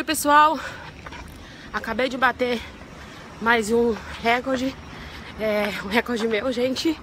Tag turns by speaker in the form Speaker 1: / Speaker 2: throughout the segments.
Speaker 1: Oi pessoal, acabei de bater mais um recorde, um recorde meu, gente.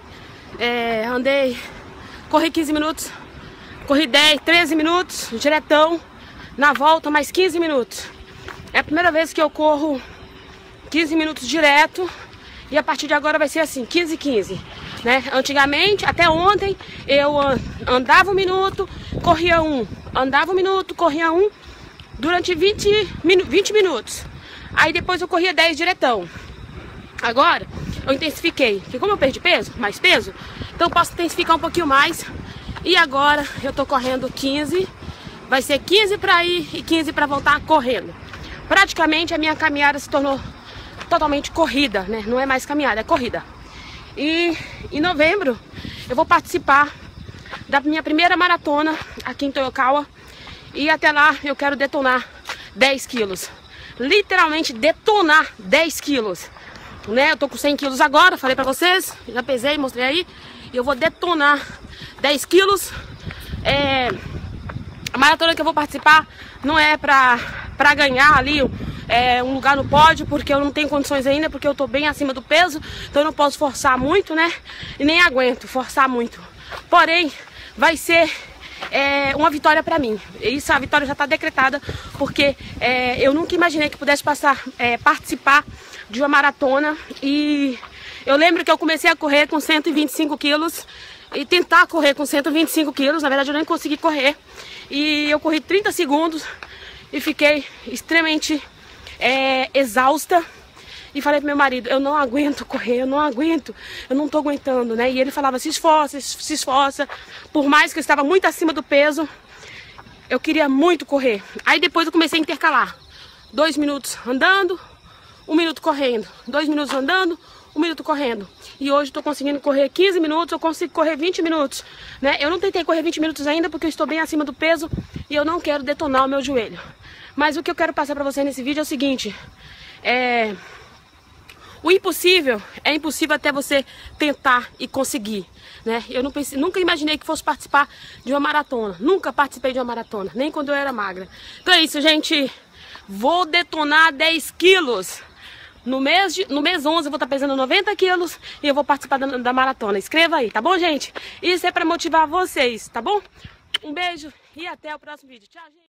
Speaker 1: Corri 15 minutos, corri 10, 13 minutos, diretão, na volta mais 15 minutos. É a primeira vez que eu corro 15 minutos direto e a partir de agora vai ser assim, 15 e 15, né? Antigamente, até ontem, eu andava um minuto, corria um, andava um minuto, corria um, durante 20 minutos. Aí depois eu corria 10 diretão. Agora eu intensifiquei, porque como eu perdi peso, mais peso, então eu posso intensificar um pouquinho mais. E agora eu tô correndo 15, vai ser 15 para ir e 15 para voltar correndo. Praticamente a minha caminhada se tornou totalmente corrida, né? Não é mais caminhada, é corrida. E em novembro eu vou participar da minha primeira maratona aqui em Toyokawa. E até lá eu quero detonar 10 quilos. Literalmente detonar 10 quilos. Né? Eu tô com 100 quilos agora, falei pra vocês. Já pesei, mostrei aí. E eu vou detonar 10 quilos. A maratona que eu vou participar não é pra ganhar ali um lugar no pódio, porque eu não tenho condições ainda, porque eu tô bem acima do peso. Então eu não posso forçar muito, né? E nem aguento forçar muito. Porém, vai ser uma vitória pra mim. Isso, a vitória já tá decretada, porque eu nunca imaginei que pudesse participar de uma maratona. E eu lembro que eu comecei a correr com 125 quilos e tentar correr com 125 quilos, na verdade eu nem consegui correr. E eu corri 30 segundos e fiquei extremamente exausta. E falei pro meu marido, eu não aguento correr, eu não tô aguentando, né? E ele falava, se esforça, se esforça. Por mais que eu estava muito acima do peso, eu queria muito correr. Aí depois eu comecei a intercalar. 2 minutos andando, 1 minuto correndo. 2 minutos andando, 1 minuto correndo. E hoje eu tô conseguindo correr 15 minutos, eu consigo correr 20 minutos, né? Eu não tentei correr 20 minutos ainda porque eu estou bem acima do peso e eu não quero detonar o meu joelho. Mas o que eu quero passar pra você nesse vídeo é o seguinte, o impossível é impossível até você tentar e conseguir, né? Eu nunca imaginei que fosse participar de uma maratona. Nunca participei de uma maratona, nem quando eu era magra. Então é isso, gente. Vou detonar 10 quilos. No mês 11 eu vou estar pesando 90 quilos e eu vou participar da maratona. Escreva aí, tá bom, gente? Isso é pra motivar vocês, tá bom? Um beijo e até o próximo vídeo. Tchau, gente.